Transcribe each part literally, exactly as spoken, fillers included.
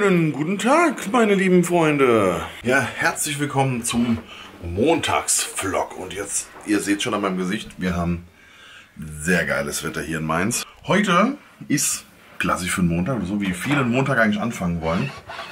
Schönen guten Tag, meine lieben Freunde. Ja, herzlich willkommen zum Montagsvlog. Und jetzt, ihr seht schon an meinem Gesicht, wir haben sehr geiles Wetter hier in Mainz. Heute ist klassisch für den Montag, so wie viele einen Montag eigentlich anfangen wollen.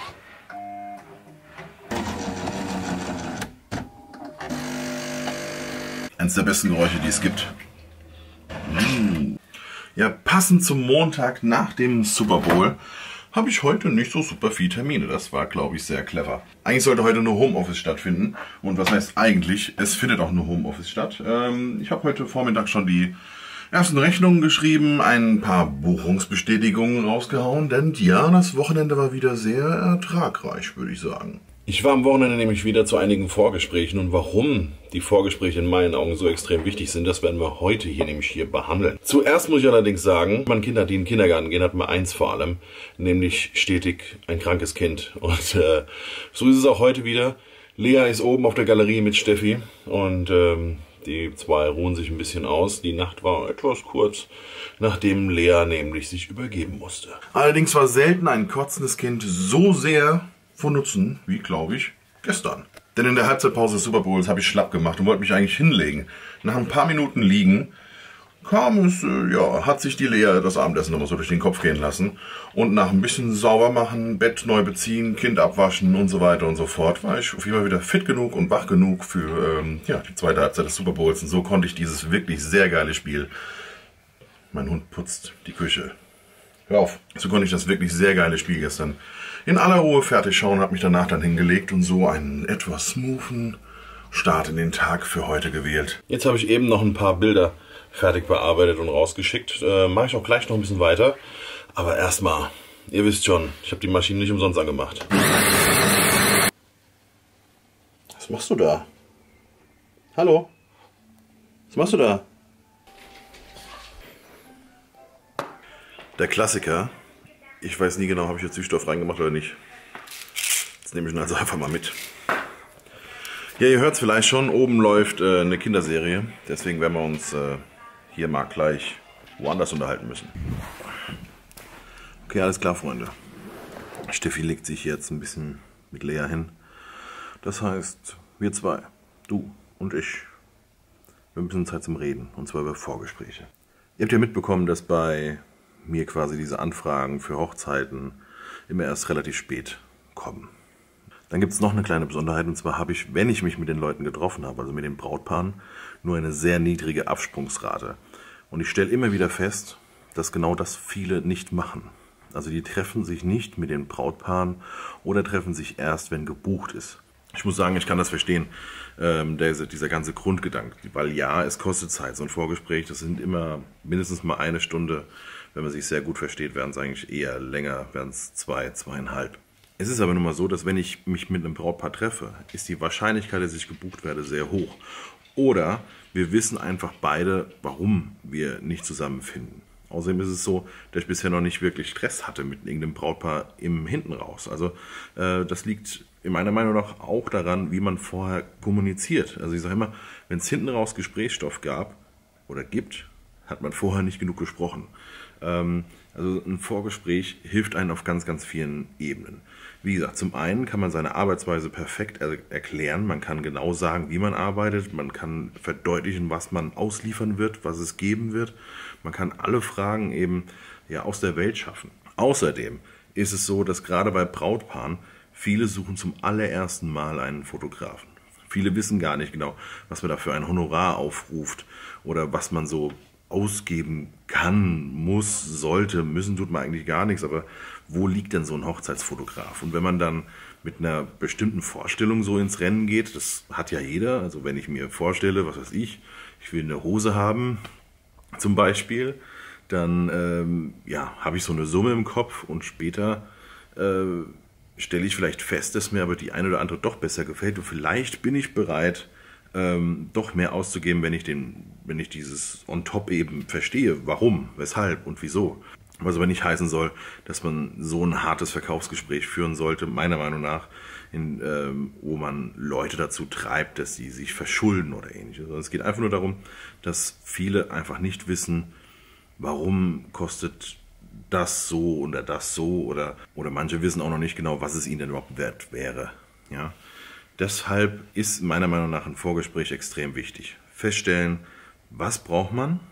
Eines der besten Geräusche, die es gibt. Mm. Ja, passend zum Montag nach dem Super Bowl habe ich heute nicht so super viele Termine. Das war, glaube ich, sehr clever. Eigentlich sollte heute nur Homeoffice stattfinden. Und was heißt eigentlich? Es findet auch nur Homeoffice statt. Ähm, ich habe heute Vormittag schon die ersten Rechnungen geschrieben, ein paar Buchungsbestätigungen rausgehauen. Denn ja, das Wochenende war wieder sehr ertragreich, würde ich sagen. Ich war am Wochenende nämlich wieder zu einigen Vorgesprächen und warum die Vorgespräche in meinen Augen so extrem wichtig sind, das werden wir heute hier nämlich hier behandeln. Zuerst muss ich allerdings sagen, wenn man Kinder, die in den Kindergarten gehen, hat man eins vor allem, nämlich stetig ein krankes Kind. Und äh, so ist es auch heute wieder. Lea ist oben auf der Galerie mit Steffi und ähm, die zwei ruhen sich ein bisschen aus. Die Nacht war etwas kurz, nachdem Lea nämlich sich übergeben musste. Allerdings war selten ein kotzendes Kind so sehr von Nutzen, wie glaube ich, gestern. Denn in der Halbzeitpause des Super Bowls habe ich schlapp gemacht und wollte mich eigentlich hinlegen. Nach ein paar Minuten liegen kam es, äh, ja, hat sich die Lea das Abendessen nochmal so durch den Kopf gehen lassen. Und nach ein bisschen sauber machen, Bett neu beziehen, Kind abwaschen und so weiter und so fort, war ich auf jeden Fall wieder fit genug und wach genug für ähm, ja, die zweite Halbzeit des Super Bowls. Und so konnte ich dieses wirklich sehr geile Spiel, mein Hund putzt die Küche, hör auf, so konnte ich das wirklich sehr geile Spiel gestern in aller Ruhe fertig schauen, habe mich danach dann hingelegt und so einen etwas smoothen Start in den Tag für heute gewählt. Jetzt habe ich eben noch ein paar Bilder fertig bearbeitet und rausgeschickt. Äh, mache ich auch gleich noch ein bisschen weiter. Aber erstmal, ihr wisst schon, ich habe die Maschine nicht umsonst angemacht. Was machst du da? Hallo? Was machst du da? Der Klassiker. Ich weiß nie genau, habe ich jetzt Süßstoff reingemacht oder nicht. Jetzt nehme ich ihn also einfach mal mit. Ja, ihr hört es vielleicht schon, oben läuft äh, eine Kinderserie. Deswegen werden wir uns äh, hier mal gleich woanders unterhalten müssen. Okay, alles klar, Freunde. Steffi legt sich jetzt ein bisschen mit Lea hin. Das heißt, wir zwei, du und ich, wir haben ein bisschen Zeit zum Reden. Und zwar über Vorgespräche. Ihr habt ja mitbekommen, dass bei mir quasi diese Anfragen für Hochzeiten immer erst relativ spät kommen. Dann gibt es noch eine kleine Besonderheit, und zwar habe ich, wenn ich mich mit den Leuten getroffen habe, also mit den Brautpaaren, nur eine sehr niedrige Absprungsrate. Und ich stelle immer wieder fest, dass genau das viele nicht machen. Also die treffen sich nicht mit den Brautpaaren oder treffen sich erst, wenn gebucht ist. Ich muss sagen, ich kann das verstehen, ähm, der, dieser ganze Grundgedanke, weil ja, es kostet Zeit. So ein Vorgespräch, das sind immer mindestens mal eine Stunde. Wenn man sich sehr gut versteht, werden es eigentlich eher länger, werden es zwei, zweieinhalb. Es ist aber nun mal so, dass wenn ich mich mit einem Brautpaar treffe, ist die Wahrscheinlichkeit, dass ich gebucht werde, sehr hoch. Oder wir wissen einfach beide, warum wir nicht zusammenfinden. Außerdem ist es so, dass ich bisher noch nicht wirklich Stress hatte mit irgendeinem Brautpaar im Hinten raus. Also äh, das liegt in meiner Meinung nach auch daran, wie man vorher kommuniziert. Also ich sage immer, wenn es hinten raus Gesprächsstoff gab oder gibt, hat man vorher nicht genug gesprochen. Ähm, also ein Vorgespräch hilft einem auf ganz, ganz vielen Ebenen. Wie gesagt, zum einen kann man seine Arbeitsweise perfekt er erklären. Man kann genau sagen, wie man arbeitet. Man kann verdeutlichen, was man ausliefern wird, was es geben wird. Man kann alle Fragen eben ja, aus der Welt schaffen. Außerdem ist es so, dass gerade bei Brautpaaren viele suchen zum allerersten Mal einen Fotografen. Viele wissen gar nicht genau, was man da für ein Honorar aufruft oder was man so ausgeben kann, muss, sollte, müssen tut man eigentlich gar nichts, aber wo liegt denn so ein Hochzeitsfotograf? Und wenn man dann mit einer bestimmten Vorstellung so ins Rennen geht, das hat ja jeder, also wenn ich mir vorstelle, was weiß ich, ich will eine Hose haben, zum Beispiel, dann ähm, ja, habe ich so eine Summe im Kopf und später äh, stelle ich vielleicht fest, dass mir aber die eine oder andere doch besser gefällt und vielleicht bin ich bereit, Ähm, doch mehr auszugeben, wenn ich, den, wenn ich dieses on top eben verstehe, warum, weshalb und wieso. Was aber nicht heißen soll, dass man so ein hartes Verkaufsgespräch führen sollte, meiner Meinung nach, in, ähm, wo man Leute dazu treibt, dass sie sich verschulden oder ähnliches. Also es geht einfach nur darum, dass viele einfach nicht wissen, warum kostet das so oder das so oder, oder manche wissen auch noch nicht genau, was es ihnen denn überhaupt wert wäre. Ja? Deshalb ist meiner Meinung nach ein Vorgespräch extrem wichtig. Feststellen, was braucht man,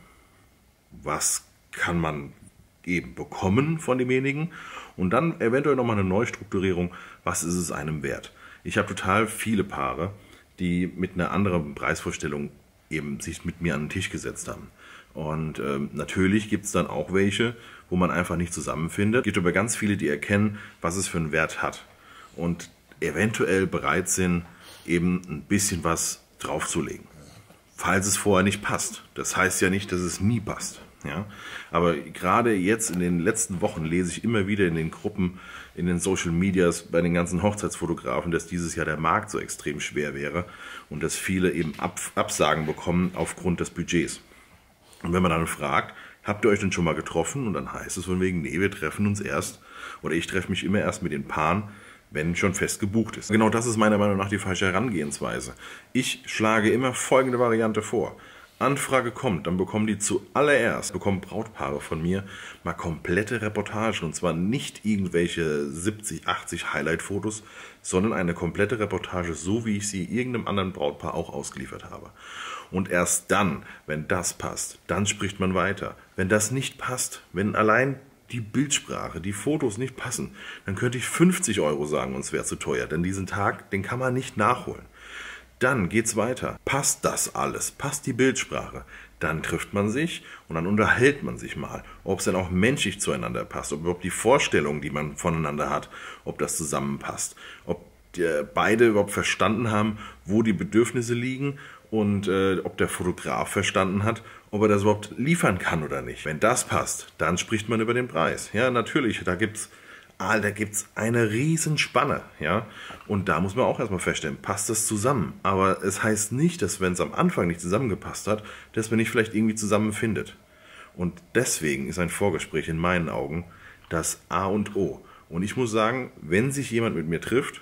was kann man eben bekommen von demjenigen und dann eventuell nochmal eine Neustrukturierung, was ist es einem wert. Ich habe total viele Paare, die mit einer anderen Preisvorstellung eben sich mit mir an den Tisch gesetzt haben. Und ähm, natürlich gibt es dann auch welche, wo man einfach nicht zusammenfindet. Es gibt aber ganz viele, die erkennen, was es für einen Wert hat und eventuell bereit sind, eben ein bisschen was draufzulegen, falls es vorher nicht passt. Das heißt ja nicht, dass es nie passt. Ja? Aber gerade jetzt in den letzten Wochen lese ich immer wieder in den Gruppen, in den Social Medias, bei den ganzen Hochzeitsfotografen, dass dieses Jahr der Markt so extrem schwer wäre und dass viele eben Ab Absagen bekommen aufgrund des Budgets. Und wenn man dann fragt, habt ihr euch denn schon mal getroffen? Und dann heißt es von wegen, nee, wir treffen uns erst, oder ich treffe mich immer erst mit den Paaren, wenn schon fest gebucht ist. Genau das ist meiner Meinung nach die falsche Herangehensweise. Ich schlage immer folgende Variante vor. Anfrage kommt, dann bekommen die zuallererst, bekommen Brautpaare von mir mal komplette Reportagen. Und zwar nicht irgendwelche siebzig, achtzig Highlight-Fotos, sondern eine komplette Reportage, so wie ich sie irgendeinem anderen Brautpaar auch ausgeliefert habe. Und erst dann, wenn das passt, dann spricht man weiter. Wenn das nicht passt, wenn allein die Bildsprache, die Fotos nicht passen, dann könnte ich fünfzig Euro sagen und es wäre zu teuer, denn diesen Tag, den kann man nicht nachholen. Dann geht's weiter. Passt das alles? Passt die Bildsprache? Dann trifft man sich und dann unterhält man sich mal, ob es dann auch menschlich zueinander passt, ob überhaupt die Vorstellungen, die man voneinander hat, ob das zusammenpasst, ob beide überhaupt verstanden haben, wo die Bedürfnisse liegen und äh, ob der Fotograf verstanden hat, ob er das überhaupt liefern kann oder nicht. Wenn das passt, dann spricht man über den Preis. Ja, natürlich, da gibt's Ah, da gibt es eine Riesenspanne, ja, und da muss man auch erstmal feststellen, passt das zusammen, aber es heißt nicht, dass wenn es am Anfang nicht zusammengepasst hat, dass man nicht vielleicht irgendwie zusammenfindet. Und deswegen ist ein Vorgespräch in meinen Augen das A und O. Und ich muss sagen, wenn sich jemand mit mir trifft,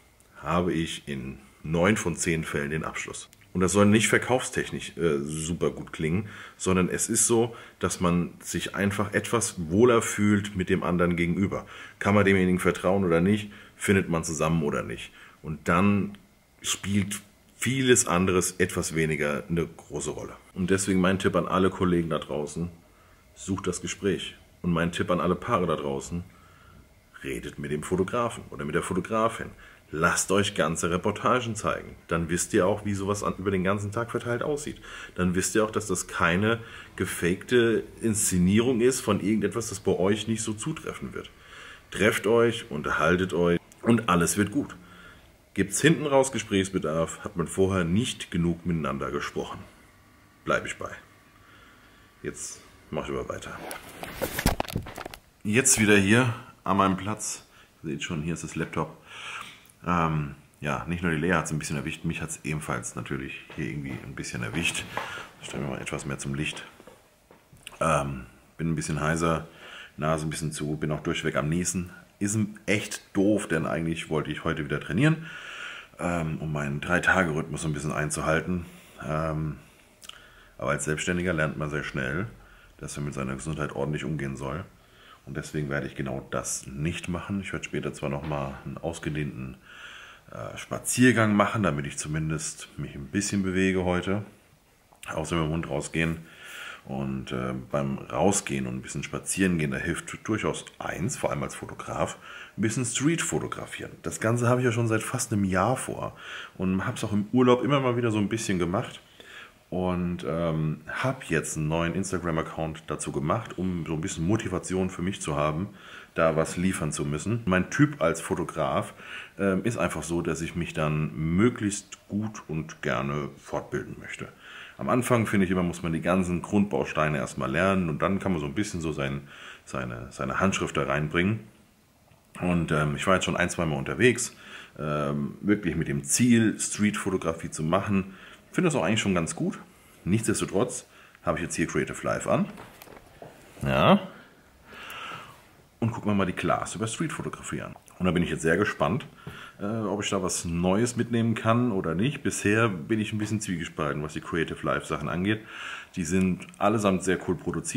habe ich in neun von zehn Fällen den Abschluss. Und das soll nicht verkaufstechnisch äh, super gut klingen, sondern es ist so, dass man sich einfach etwas wohler fühlt mit dem anderen gegenüber. Kann man demjenigen vertrauen oder nicht, findet man zusammen oder nicht. Und dann spielt vieles anderes etwas weniger eine große Rolle. Und deswegen mein Tipp an alle Kollegen da draußen, sucht das Gespräch. Und mein Tipp an alle Paare da draußen, redet mit dem Fotografen oder mit der Fotografin. Lasst euch ganze Reportagen zeigen. Dann wisst ihr auch, wie sowas über den ganzen Tag verteilt aussieht. Dann wisst ihr auch, dass das keine gefakte Inszenierung ist von irgendetwas, das bei euch nicht so zutreffen wird. Trefft euch, unterhaltet euch und alles wird gut. Gibt es hinten raus Gesprächsbedarf, hat man vorher nicht genug miteinander gesprochen. Bleibe ich bei. Jetzt mache ich aber weiter. Jetzt wieder hier an meinem Platz. Ihr seht schon, hier ist das Laptop. Ähm, ja, nicht nur die Lea hat es ein bisschen erwischt, mich hat es ebenfalls natürlich hier irgendwie ein bisschen erwischt. Stellen wir mal etwas mehr zum Licht. Ähm, bin ein bisschen heiser, Nase ein bisschen zu, bin auch durchweg am Niesen. Ist echt doof, denn eigentlich wollte ich heute wieder trainieren, ähm, um meinen drei Tage Rhythmus ein bisschen einzuhalten. Ähm, aber als Selbstständiger lernt man sehr schnell, dass man mit seiner Gesundheit ordentlich umgehen soll. Und deswegen werde ich genau das nicht machen. Ich werde später zwar nochmal einen ausgedehnten äh, Spaziergang machen, damit ich zumindest mich ein bisschen bewege heute. Außer mit dem Hund rausgehen. Und äh, beim Rausgehen und ein bisschen spazieren gehen, da hilft durchaus eins, vor allem als Fotograf, ein bisschen Street fotografieren. Das Ganze habe ich ja schon seit fast einem Jahr vor und habe es auch im Urlaub immer mal wieder so ein bisschen gemacht. Und ähm, habe jetzt einen neuen Instagram-Account dazu gemacht, um so ein bisschen Motivation für mich zu haben, da was liefern zu müssen. Mein Typ als Fotograf ähm, ist einfach so, dass ich mich dann möglichst gut und gerne fortbilden möchte. Am Anfang, finde ich immer, muss man die ganzen Grundbausteine erstmal lernen und dann kann man so ein bisschen so sein, seine, seine Handschrift da reinbringen. Und ähm, ich war jetzt schon ein, zwei Mal unterwegs, ähm, wirklich mit dem Ziel, Street-Fotografie zu machen. Ich finde das auch eigentlich schon ganz gut. Nichtsdestotrotz habe ich jetzt hier Creative Live an. Ja. Und gucken wir mal die Class über Streetfotografie an. Und da bin ich jetzt sehr gespannt, äh, ob ich da was Neues mitnehmen kann oder nicht. Bisher bin ich ein bisschen zwiegespalten, was die Creative Live Sachen angeht. Die sind allesamt sehr cool produziert.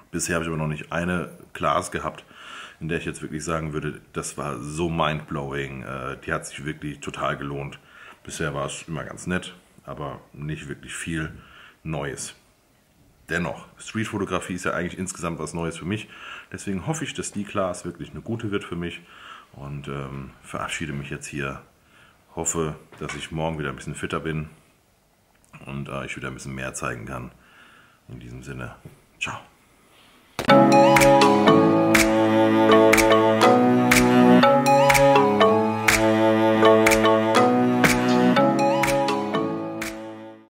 Bisher habe ich aber noch nicht eine Class gehabt, in der ich jetzt wirklich sagen würde, das war so mindblowing, äh, die hat sich wirklich total gelohnt. Bisher war es immer ganz nett, aber nicht wirklich viel Neues. Dennoch, Streetfotografie ist ja eigentlich insgesamt was Neues für mich, deswegen hoffe ich, dass die Class wirklich eine gute wird für mich und ähm, verabschiede mich jetzt hier. Hoffe, dass ich morgen wieder ein bisschen fitter bin und äh, ich wieder ein bisschen mehr zeigen kann. In diesem Sinne, ciao.